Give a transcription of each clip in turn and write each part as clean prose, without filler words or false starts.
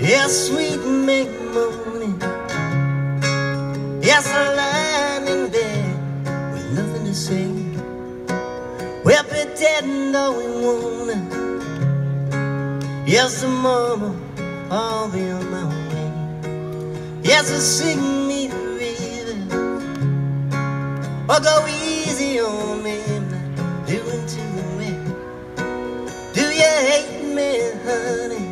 Yes, sweet May morning. Yes, I'm lying in bed with nothing to say. We'll pretend though we wanna. Yes, tomorrow I'll be on my way. Yes, so sing me the river, or go easy on me, not doing too well. Do you hate me, honey?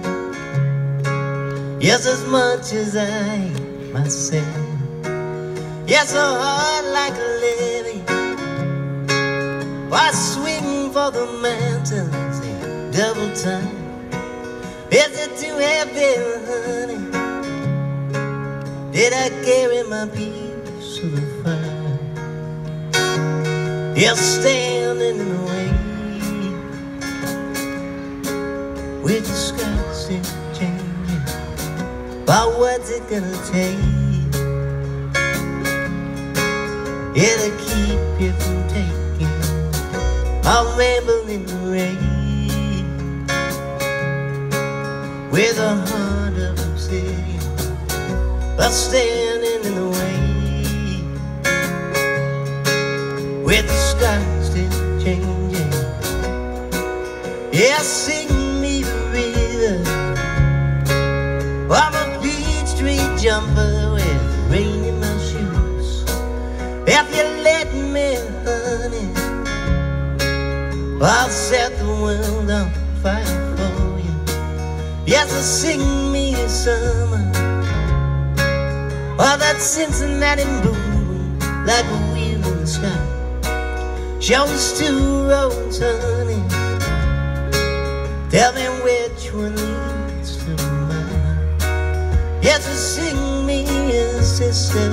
Yes, as much as I hate myself. Yes, a heart like a levee, I swing for the mountains in double time. Is it too heavy, honey? Did I carry my piece of the fire? You're standing in the way with the sky still changing. But what's it gonna take? It'll keep you from taking a ramble in the rain with a heart of obsidian, but standing in the way with the sky still changing. Yeah, sing me the river. I'm a Beach Street jumper with rain in my shoes. If you let me, honey, I'll set the world on fire for you. Yes, so sing me a summer, or that Cincinnati boom like a wheel in the sky. Show us two roads, honey. Tell me which one leads to mine. Yes, so sing me a sister,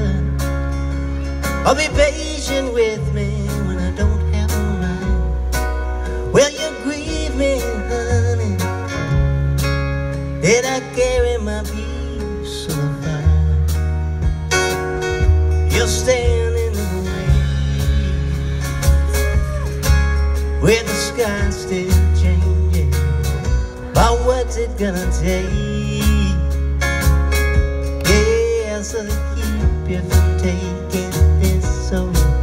or be patient with me when I don't have a rhyme. Will you grieve me, honey? Did I carry my piece of the fire? You're standing in the way with the sky still changing. But what's it gonna take? Yes, to keep you from taking this so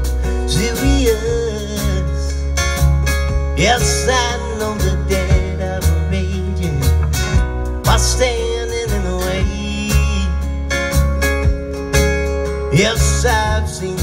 serious. Yes, I know the dead are raging while standing in the way. Yes, I've seen